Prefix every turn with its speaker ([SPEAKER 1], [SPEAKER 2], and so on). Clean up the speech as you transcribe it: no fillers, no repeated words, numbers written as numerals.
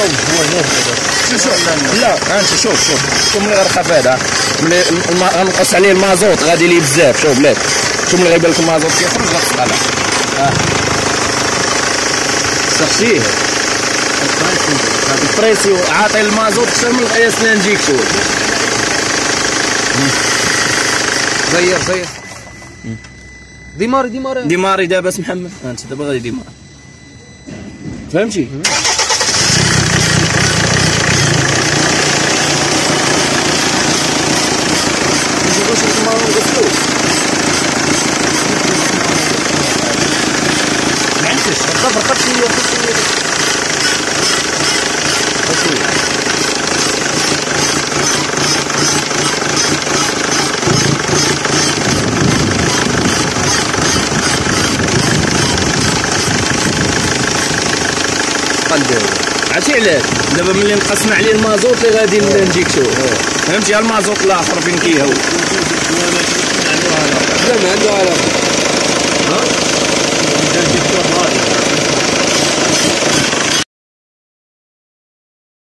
[SPEAKER 1] الجوانب
[SPEAKER 2] لا انت شوف ملي غنخاف هذا ملي غنقص عليه المازوت غادي ليه بزاف. شوف بلاتي شوف ملي غيبان لك المازوت كيخرج غتصبع له شفتيه البريسيو عاطي المازوت اكثر من القياس اللي نجيك. شوف
[SPEAKER 1] زير
[SPEAKER 2] ديماري دابا محمد انت دابا غادي ديماري فهمتي. معلتش فرقت شويه عرفتي علاش دابا ملي نقسم عليه المازوت اللي غادي نجيك. شوف فهمتي المازوت الاخر فين كيهو
[SPEAKER 1] لا ما عنده علاقه.